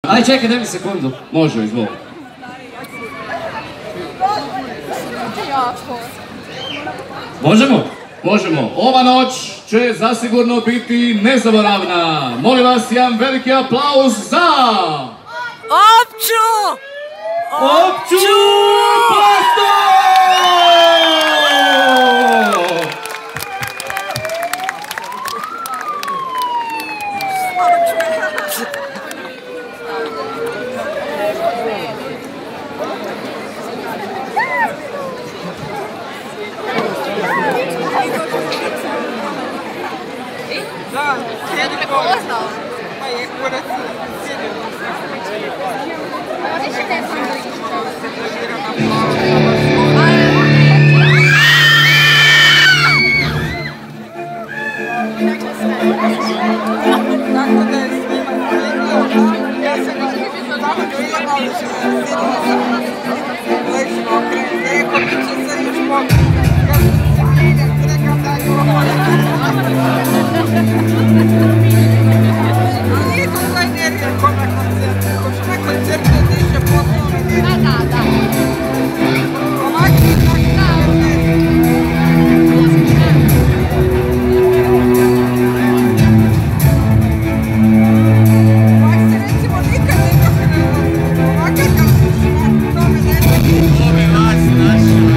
Aj čekaj, daj mi sekundu. Može, izvoli. Možemo? Možemo. Ova noć će zasigurno biti nezaboravna. Molim vas, jedan veliki aplauz za... Opću! Opću Plasto! Da, ja ne poznao. Pa je kurac sjedio. Tako da je svima sjedio, ja sam ga tamo čujela, ali što sam sjedila sam ležila okrenuti, rekao mi će se još pokrenuti. Nije to zla energija ko na koncertu, ko što na koncertu diše potpuno energiju. Da. Ovako je tako ovako se recimo nikad ovako kad slušamo tome ne ove vas naše.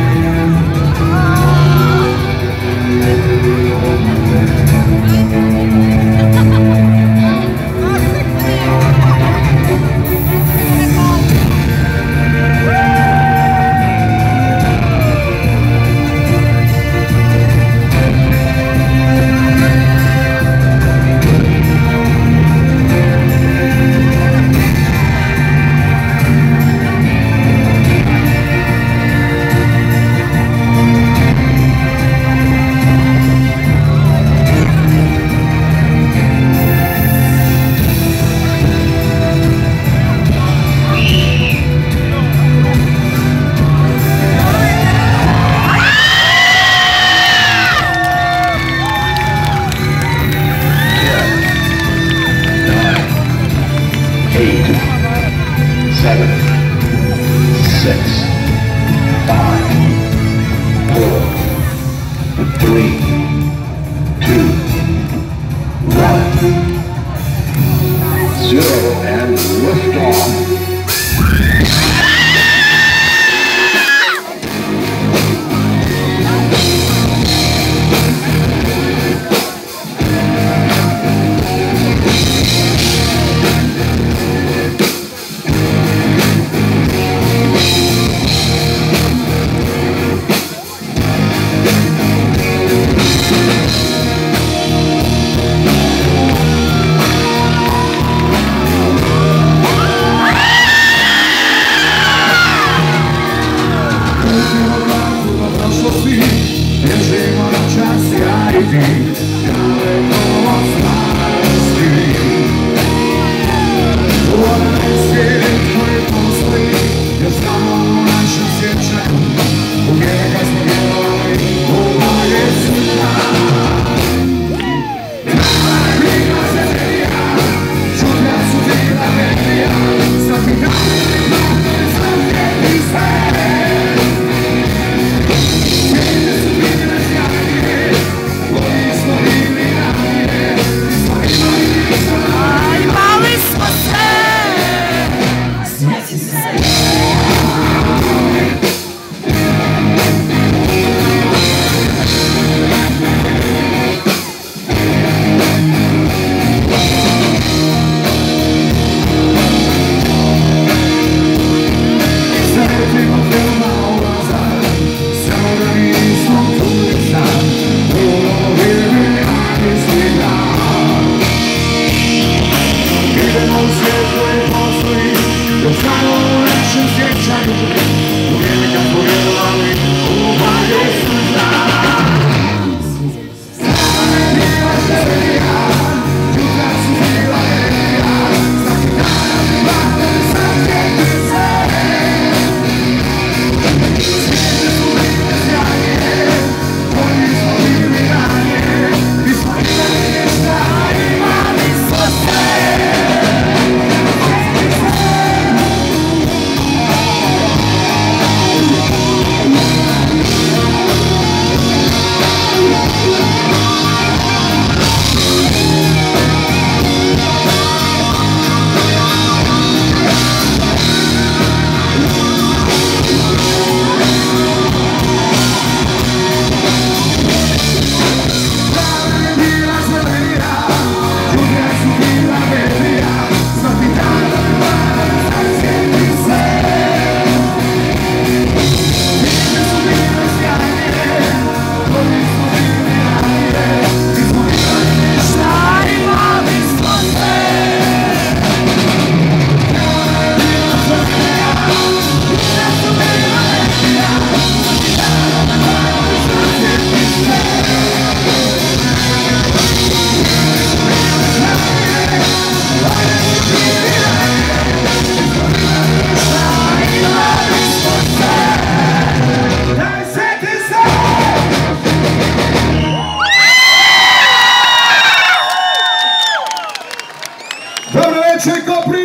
čeka